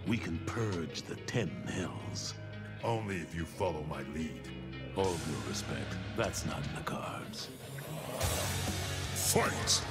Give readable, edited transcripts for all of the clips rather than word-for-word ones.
we can purge the 10 hells. Only if you follow my lead. All due respect, that's not in the cards. Fight!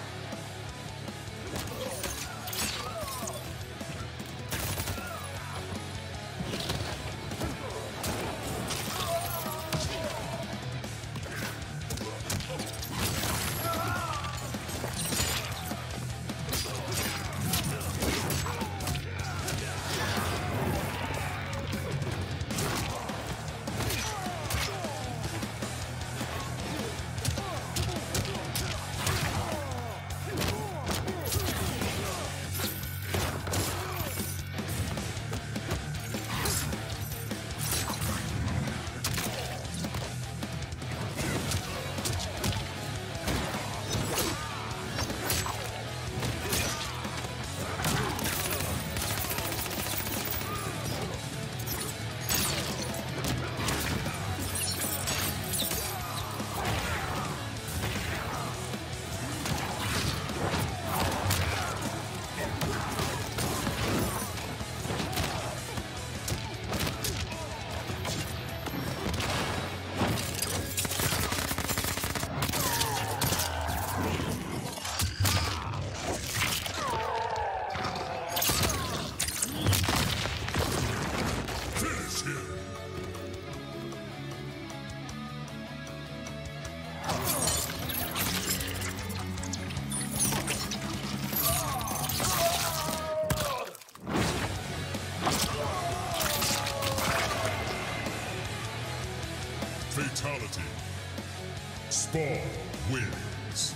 Fatality. Spawn wins.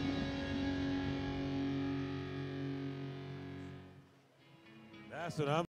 That's what I'm